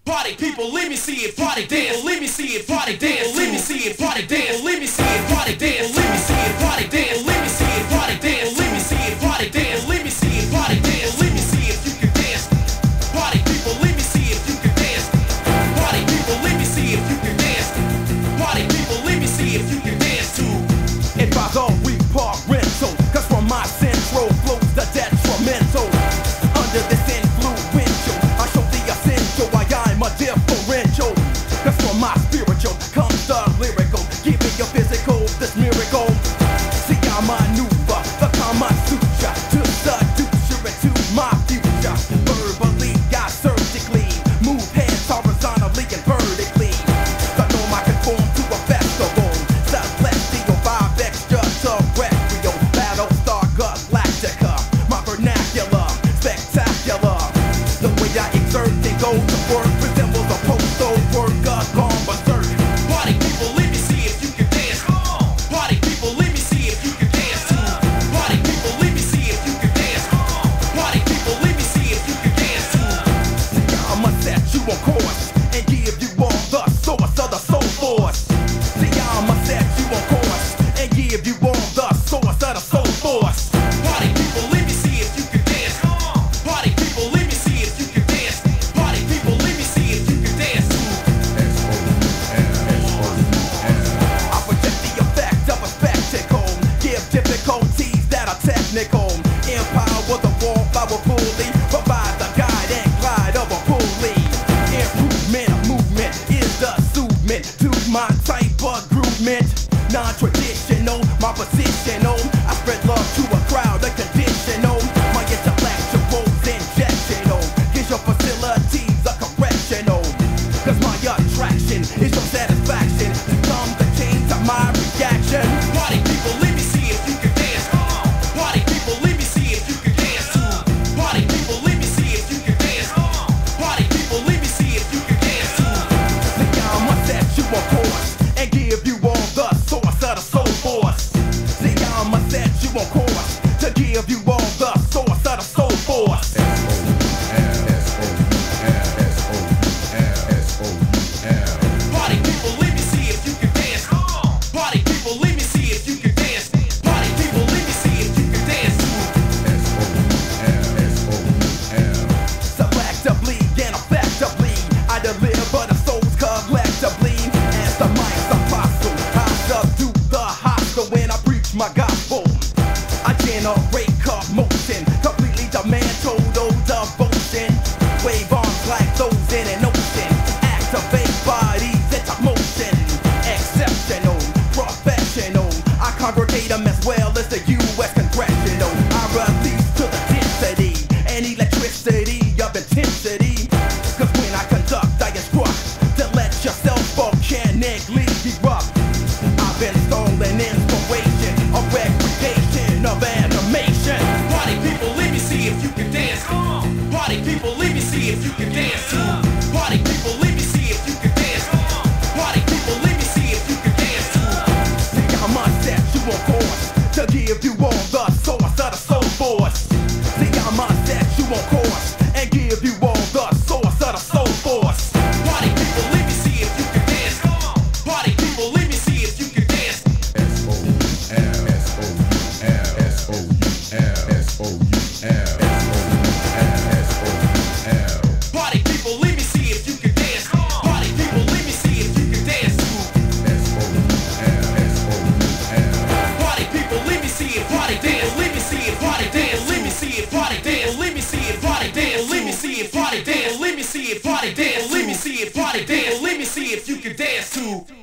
Party people, let me see it. Party dance, let me see it. Party dance, let me see it. Party dance, let me see it. Party dance, let me see it. Party dance, let me see it. Party dance, let me see it. Party dance, let me see it. Party dance, let me see if you can dance. Party people, let me see if you can dance. Party people, let me see if you can dance. Party people, let me see if you can dance too. Advise all weak part rental, cause from my central flows the detrimental. Under this influential, I show the essential why I'm a differential. Cause from my spiritual comes the lyrical, giving your physical this miracle. See I maneuver the Kama Sutra to seduce you into my future. Verbally, I surgically move heads horizontally and vertically. The norm I conform to a festival. Celestial vibe extraterrestrial. Battlestar Galactica. My vernacular, spectacular. The way I exert and go to work resembles a postal worker gone berserk. Party people, let me see if you can dance. Party people, let me see if you can dance too. Party people, let me see if you can dance. Party people, let me see if you can dance too. See, I'ma set you on course and give you all the source of the soul force. See, I'ma set you on course and give you all the source of the soul force. Party people, let me see if you can dance. Party people, let me see if you can dance. Party people, let me see if you can dance too. I project the effect of a spectacle, give difficulties that are technical. Empower the wall powerfully, provide the guide and glide of a pulley. Improvement of movement is the soothment to my type of groovement. Non-traditional, my positional. I spread love to a crowd, unconditional. My intellectual's injectional, gives your facilities a correctional. Cause my attraction is your satisfaction. Become the change of my reaction. Party people, let me see if you can dance. Party people, let me see if you can dance too. Party people, let me see if you can dance. Party people, let me see if you can dance too. See, I'ma set you on course and give you all the source of the soul force. See, I'ma set you on course to give you all the source of the soul force. Party people, let me see if you can dance. Party people, let me see if you can dance. Party people, let me see if you can dance too. Selectively and effectively, I deliver the souls collectively. As the mind's apostle, I subdue the hostile when I preach my gospel. I generate commotion, completely demand total devotion. Wave arms like those in an ocean. Activate bodies into motion. Exceptional, professional. I congregate them as well as the U.S. Congressional. I release to the density and electricity of intensity. Cause when I conduct, I instruct to let yourself volcanically erupt. I've been stolen inspiration, a recreation of animation. Party people, let me see if you can dance. Party people, let me see if you can dance too. Party people, let me see if you can dance. Party people, let me see if you can dance too. See, I'ma set you on course to give you all the source of the soul force. See, I'ma set you on course and give you all the source of the soul force. Party people, let me see if you can dance. Party people, let me see if you can dance. Party people, let me see if you can dance. Party people, let me see if you can dance too. Party people, let me see it. Party dance, let me see it. Party dance, let me see it. Party dance, let me see it. Party dance, let me see it. Party dance, let me see it. Party dance, let me see it. Party dance, let me see if you can dance too.